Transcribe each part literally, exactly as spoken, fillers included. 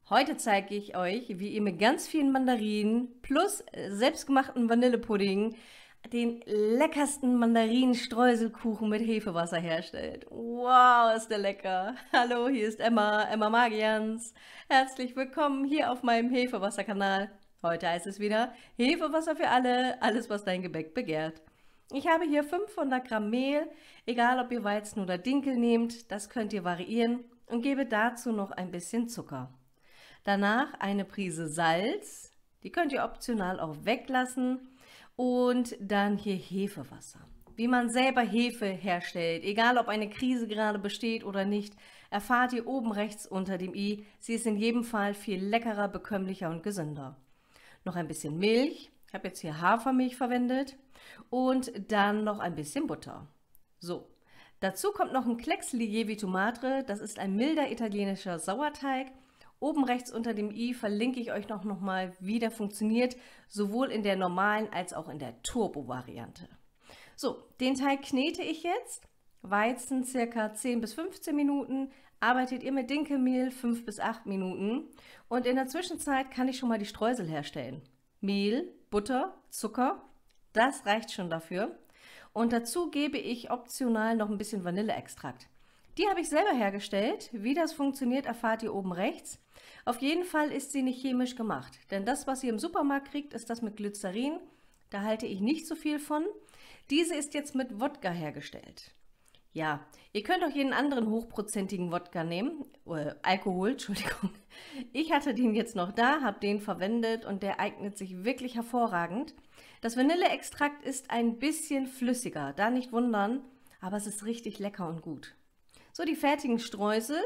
Heute zeige ich euch, wie ihr mit ganz vielen Mandarinen plus selbstgemachten Vanillepudding den leckersten Mandarinenstreuselkuchen mit Hefewasser herstellt. Wow, ist der lecker! Hallo, hier ist Emma, Emma Magians. Herzlich willkommen hier auf meinem Hefewasser-Kanal. Heute heißt es wieder Hefewasser für alle, alles was dein Gebäck begehrt. Ich habe hier fünfhundert Gramm Mehl, egal ob ihr Weizen oder Dinkel nehmt, das könnt ihr variieren, und gebe dazu noch ein bisschen Zucker. Danach eine Prise Salz, die könnt ihr optional auch weglassen, und dann hier Hefewasser. Wie man selber Hefe herstellt, egal ob eine Krise gerade besteht oder nicht, erfahrt ihr oben rechts unter dem i. Sie ist in jedem Fall viel leckerer, bekömmlicher und gesünder. Noch ein bisschen Milch, ich habe jetzt hier Hafermilch verwendet, und dann noch ein bisschen Butter. So, dazu kommt noch ein Klecks Lievito Madre, das ist ein milder italienischer Sauerteig. Oben rechts unter dem i verlinke ich euch noch, noch mal, wie der funktioniert, sowohl in der normalen als auch in der Turbo-Variante. So, den Teig knete ich jetzt. Weizen circa zehn bis fünfzehn Minuten, arbeitet ihr mit Dinkelmehl fünf bis acht Minuten, und in der Zwischenzeit kann ich schon mal die Streusel herstellen. Mehl, Butter, Zucker, das reicht schon dafür, und dazu gebe ich optional noch ein bisschen Vanilleextrakt. Die habe ich selber hergestellt. Wie das funktioniert, erfahrt ihr oben rechts. Auf jeden Fall ist sie nicht chemisch gemacht, denn das, was ihr im Supermarkt kriegt, ist das mit Glycerin. Da halte ich nicht so viel von. Diese ist jetzt mit Wodka hergestellt. Ja, ihr könnt auch jeden anderen hochprozentigen Wodka nehmen, äh, Alkohol, Entschuldigung. Ich hatte den jetzt noch da, habe den verwendet, und der eignet sich wirklich hervorragend. Das Vanilleextrakt ist ein bisschen flüssiger, da nicht wundern, aber es ist richtig lecker und gut. So, die fertigen Streusel.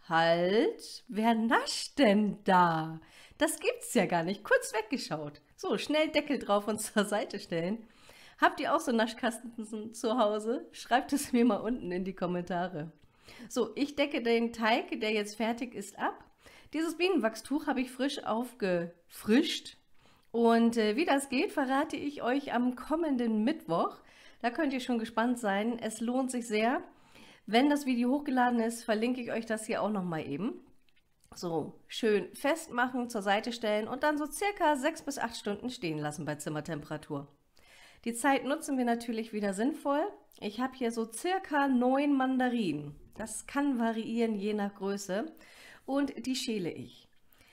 Halt, wer nascht denn da? Das gibt's ja gar nicht. Kurz weggeschaut. So, schnell Deckel drauf und zur Seite stellen. Habt ihr auch so Naschkasten zu Hause? Schreibt es mir mal unten in die Kommentare. So, ich decke den Teig, der jetzt fertig ist, ab. Dieses Bienenwachstuch habe ich frisch aufgefrischt. Und äh, wie das geht, verrate ich euch am kommenden Mittwoch. Da könnt ihr schon gespannt sein. Es lohnt sich sehr. Wenn das Video hochgeladen ist, verlinke ich euch das hier auch noch mal eben. So, schön festmachen, zur Seite stellen und dann so circa sechs bis acht Stunden stehen lassen bei Zimmertemperatur. Die Zeit nutzen wir natürlich wieder sinnvoll. Ich habe hier so circa neun Mandarinen. Das kann variieren je nach Größe, und die schäle ich.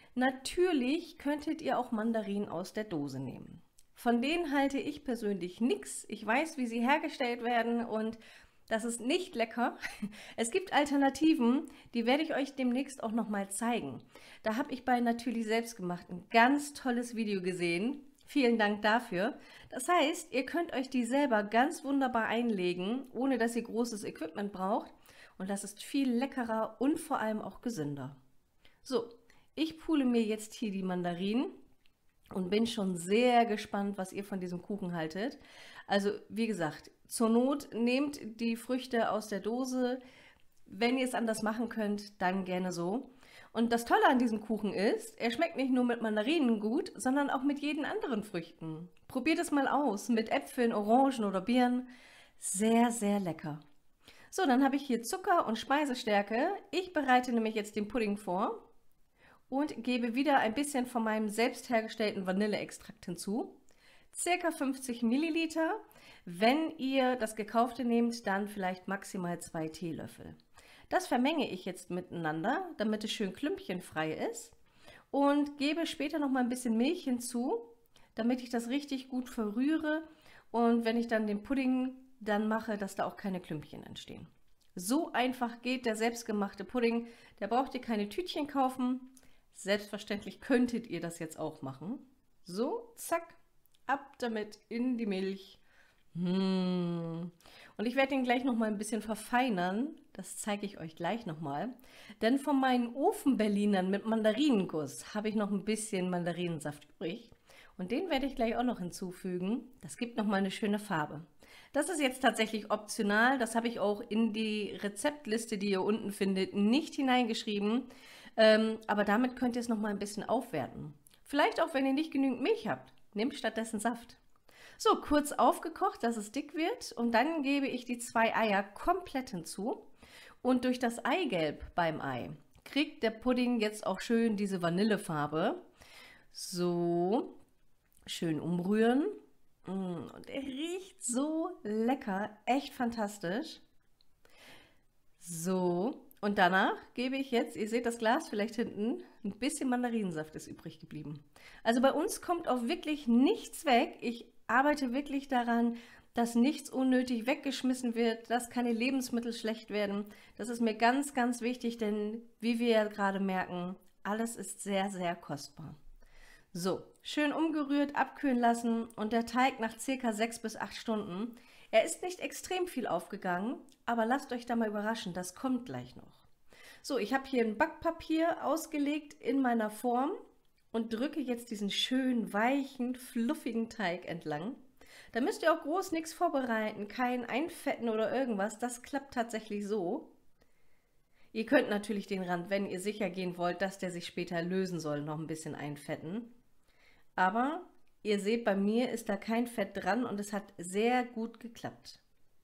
Natürlich könntet ihr auch Mandarinen aus der Dose nehmen. Von denen halte ich persönlich nichts. Ich weiß, wie sie hergestellt werden, und das ist nicht lecker. Es gibt Alternativen, die werde ich euch demnächst auch noch mal zeigen. Da habe ich bei Natürlich Selbstgemacht ein ganz tolles Video gesehen. Vielen Dank dafür. Das heißt, ihr könnt euch die selber ganz wunderbar einlegen, ohne dass ihr großes Equipment braucht. Und das ist viel leckerer und vor allem auch gesünder. So, ich pule mir jetzt hier die Mandarinen und bin schon sehr gespannt, was ihr von diesem Kuchen haltet. Also wie gesagt, zur Not nehmt die Früchte aus der Dose. Wenn ihr es anders machen könnt, dann gerne so. Und das Tolle an diesem Kuchen ist, er schmeckt nicht nur mit Mandarinen gut, sondern auch mit jeden anderen Früchten. Probiert es mal aus, mit Äpfeln, Orangen oder Birnen. Sehr, sehr lecker. So, dann habe ich hier Zucker und Speisestärke. Ich bereite nämlich jetzt den Pudding vor und gebe wieder ein bisschen von meinem selbst hergestellten Vanilleextrakt hinzu. Circa fünfzig Milliliter. Wenn ihr das gekaufte nehmt, dann vielleicht maximal zwei Teelöffel. Das vermenge ich jetzt miteinander, damit es schön klümpchenfrei ist, und gebe später noch mal ein bisschen Milch hinzu, damit ich das richtig gut verrühre, und wenn ich dann den Pudding dann mache, dass da auch keine Klümpchen entstehen. So einfach geht der selbstgemachte Pudding. Da braucht ihr keine Tütchen kaufen. Selbstverständlich könntet ihr das jetzt auch machen. So, zack, ab damit in die Milch. Mmh. Und ich werde den gleich noch mal ein bisschen verfeinern. Das zeige ich euch gleich noch mal. Denn von meinen Ofenberlinern mit Mandarinenguss habe ich noch ein bisschen Mandarinensaft übrig. Und den werde ich gleich auch noch hinzufügen. Das gibt noch mal eine schöne Farbe. Das ist jetzt tatsächlich optional. Das habe ich auch in die Rezeptliste, die ihr unten findet, nicht hineingeschrieben. Ähm, aber damit könnt ihr es noch mal ein bisschen aufwerten. Vielleicht auch, wenn ihr nicht genügend Milch habt. Nehmt stattdessen Saft. So, kurz aufgekocht, dass es dick wird, und dann gebe ich die zwei Eier komplett hinzu, und durch das Eigelb beim Ei kriegt der Pudding jetzt auch schön diese Vanillefarbe. So, schön umrühren. Und er riecht so lecker, echt fantastisch. So, und danach gebe ich jetzt, ihr seht das Glas vielleicht hinten, ein bisschen Mandarinensaft ist übrig geblieben. Also bei uns kommt auch wirklich nichts weg. Ich arbeite wirklich daran, dass nichts unnötig weggeschmissen wird, dass keine Lebensmittel schlecht werden. Das ist mir ganz, ganz wichtig, denn wie wir ja gerade merken, alles ist sehr, sehr kostbar. So, schön umgerührt, abkühlen lassen und der Teig nach circa sechs bis acht Stunden. Er ist nicht extrem viel aufgegangen, aber lasst euch da mal überraschen, das kommt gleich noch. So, ich habe hier ein Backpapier ausgelegt in meiner Form und drücke jetzt diesen schönen, weichen, fluffigen Teig entlang. Da müsst ihr auch groß nichts vorbereiten, kein Einfetten oder irgendwas, das klappt tatsächlich so. Ihr könnt natürlich den Rand, wenn ihr sicher gehen wollt, dass der sich später lösen soll, noch ein bisschen einfetten. Aber ihr seht, bei mir ist da kein Fett dran und es hat sehr gut geklappt.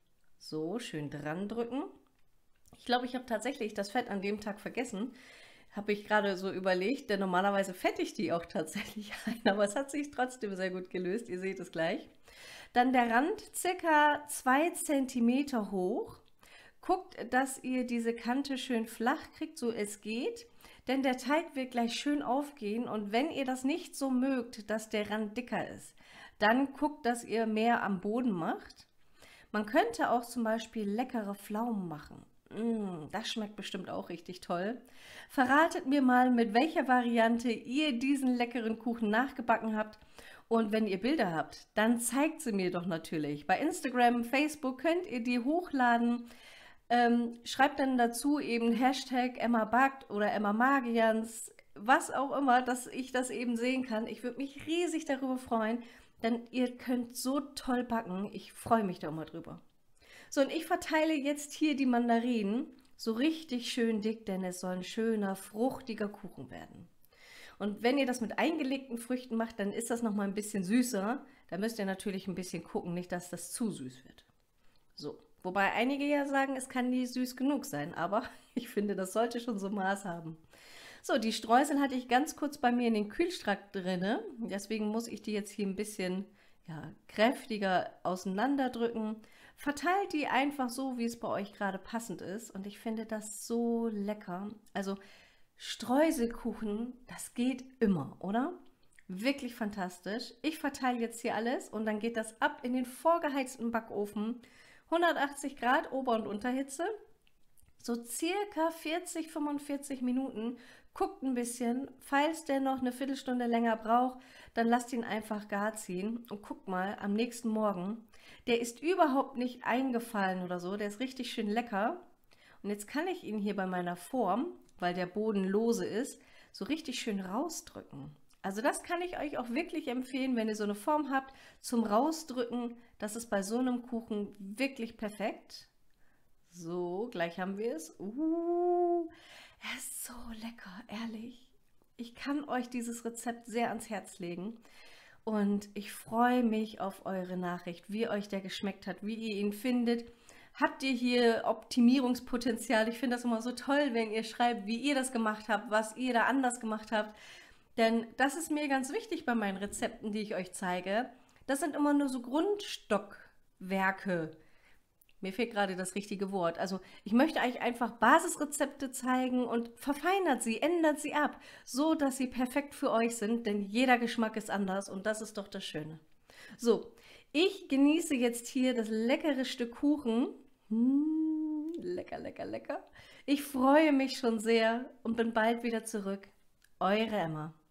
So, schön dran drücken. Ich glaube, ich habe tatsächlich das Fett an dem Tag vergessen. Habe ich gerade so überlegt, denn normalerweise fette ich die auch tatsächlich ein, aber es hat sich trotzdem sehr gut gelöst, ihr seht es gleich. Dann der Rand circa zwei Zentimeter hoch. Guckt, dass ihr diese Kante schön flach kriegt, so es geht, denn der Teig wird gleich schön aufgehen und wenn ihr das nicht so mögt, dass der Rand dicker ist, dann guckt, dass ihr mehr am Boden macht. Man könnte auch zum Beispiel leckere Pflaumen machen. Mm, das schmeckt bestimmt auch richtig toll. Verratet mir mal, mit welcher Variante ihr diesen leckeren Kuchen nachgebacken habt. Und wenn ihr Bilder habt, dann zeigt sie mir doch natürlich. Bei Instagram, Facebook könnt ihr die hochladen. Ähm, schreibt dann dazu eben Hashtag Emma backt oder Emma Magians, was auch immer, dass ich das eben sehen kann. Ich würde mich riesig darüber freuen, denn ihr könnt so toll backen. Ich freue mich da immer drüber. So, und ich verteile jetzt hier die Mandarinen so richtig schön dick, denn es soll ein schöner, fruchtiger Kuchen werden. Und wenn ihr das mit eingelegten Früchten macht, dann ist das noch mal ein bisschen süßer. Da müsst ihr natürlich ein bisschen gucken, nicht, dass das zu süß wird. So, wobei einige ja sagen, es kann nie süß genug sein, aber ich finde, das sollte schon so Maß haben. So, die Streusel hatte ich ganz kurz bei mir in den Kühlschrank drin, deswegen muss ich die jetzt hier ein bisschen ja, kräftiger auseinanderdrücken. Verteilt die einfach so, wie es bei euch gerade passend ist und ich finde das so lecker. Also Streuselkuchen, das geht immer, oder? Wirklich fantastisch. Ich verteile jetzt hier alles und dann geht das ab in den vorgeheizten Backofen. hundertachtzig Grad Ober- und Unterhitze. So circa vierzig, fünfundvierzig Minuten. Guckt ein bisschen. Falls der noch eine Viertelstunde länger braucht, dann lasst ihn einfach gar ziehen. Und guckt mal, am nächsten Morgen, der ist überhaupt nicht eingefallen oder so. Der ist richtig schön lecker. Und jetzt kann ich ihn hier bei meiner Form, weil der Boden lose ist, so richtig schön rausdrücken. Also das kann ich euch auch wirklich empfehlen, wenn ihr so eine Form habt, zum Rausdrücken. Das ist bei so einem Kuchen wirklich perfekt. So, gleich haben wir es. Uh, er ist so lecker, ehrlich. Ich kann euch dieses Rezept sehr ans Herz legen. Und ich freue mich auf eure Nachricht, wie euch der geschmeckt hat, wie ihr ihn findet. Habt ihr hier Optimierungspotenzial? Ich finde das immer so toll, wenn ihr schreibt, wie ihr das gemacht habt, was ihr da anders gemacht habt. Denn das ist mir ganz wichtig bei meinen Rezepten, die ich euch zeige. Das sind immer nur so Grundstockwerke. Mir fehlt gerade das richtige Wort. Also ich möchte euch einfach Basisrezepte zeigen und verfeinert sie, ändert sie ab, so dass sie perfekt für euch sind, denn jeder Geschmack ist anders und das ist doch das Schöne. So, ich genieße jetzt hier das leckere Stück Kuchen. Mmh, lecker, lecker, lecker. Ich freue mich schon sehr und bin bald wieder zurück. Eure Emma.